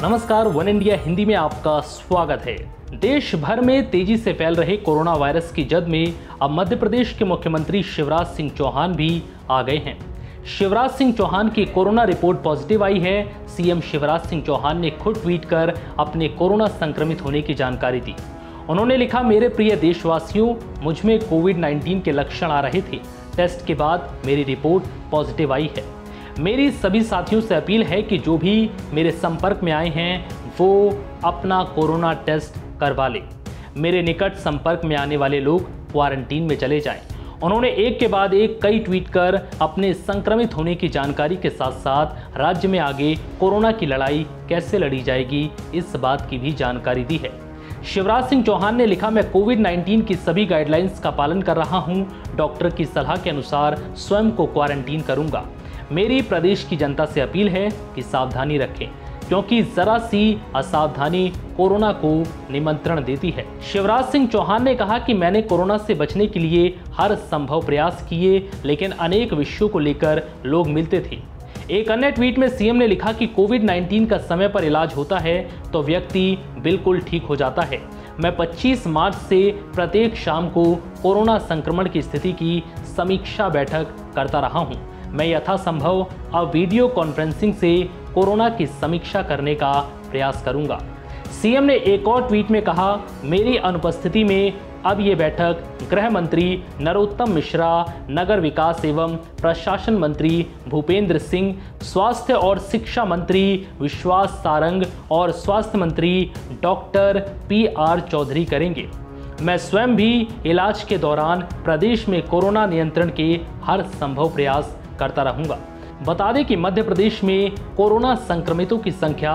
नमस्कार, one India Hindi में आपका स्वागत है। देश भर में तेजी से फैल रहे कोरोना वायरस की जद में अब मध्य प्रदेश के मुख्यमंत्री शिवराज सिंह चौहान भी आ गए हैं। शिवराज सिंह चौहान की कोरोना रिपोर्ट पॉजिटिव आई है। सीएम शिवराज सिंह चौहान ने खुद ट्वीट कर अपने कोरोना संक्रमित होने की जानकारी दी। उन्होंने लिखा, मेरे प्रिय देशवासियों, मुझ में कोविड-19 के लक्षण आ रहे थे। टेस्ट के बाद मेरी रिपोर्ट पॉजिटिव आई है। मेरी सभी साथियों से अपील है कि जो भी मेरे संपर्क में आए हैं वो अपना कोरोना टेस्ट करवा लें। मेरे निकट संपर्क में आने वाले लोग क्वारंटीन में चले जाएं। उन्होंने एक के बाद एक कई ट्वीट कर अपने संक्रमित होने की जानकारी के साथ साथ राज्य में आगे कोरोना की लड़ाई कैसे लड़ी जाएगी इस बात की भी जानकारी दी है। शिवराज सिंह चौहान ने लिखा, मैं कोविड-19 की सभी गाइडलाइंस का पालन कर रहा हूं। डॉक्टर की सलाह के अनुसार स्वयं को क्वारंटीन करूंगा। मेरी प्रदेश की जनता से अपील है कि सावधानी रखें, क्योंकि जरा सी असावधानी कोरोना को निमंत्रण देती है। शिवराज सिंह चौहान ने कहा कि मैंने कोरोना से बचने के लिए हर संभव प्रयास किए, लेकिन अनेक विषयों को लेकर लोग मिलते थे। एक अन्य ट्वीट में सीएम ने लिखा कि कोविड-19 का समय पर इलाज होता है तो व्यक्ति बिल्कुल ठीक हो जाता है। मैं 25 मार्च से प्रत्येक शाम को कोरोना संक्रमण की स्थिति की समीक्षा बैठक करता रहा हूं। मैं यथासंभव अब वीडियो कॉन्फ्रेंसिंग से कोरोना की समीक्षा करने का प्रयास करूंगा। सीएम ने एक और ट्वीट में कहा, मेरी अनुपस्थिति में अब ये बैठक गृह मंत्री नरोत्तम मिश्रा, नगर विकास एवं प्रशासन मंत्री भूपेंद्र सिंह, स्वास्थ्य और शिक्षा मंत्री विश्वास सारंग और स्वास्थ्य मंत्री डॉक्टर PR चौधरी करेंगे। मैं स्वयं भी इलाज के दौरान प्रदेश में कोरोना नियंत्रण के हर संभव प्रयास करता रहूंगा। बता दें कि मध्य प्रदेश में कोरोना संक्रमितों की संख्या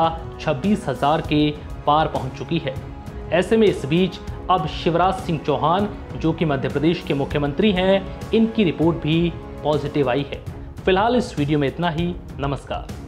26,000 के पार पहुंच चुकी है। ऐसे में इस बीच अब शिवराज सिंह चौहान, जो कि मध्य प्रदेश के मुख्यमंत्री हैं, इनकी रिपोर्ट भी पॉजिटिव आई है। फिलहाल इस वीडियो में इतना ही। नमस्कार।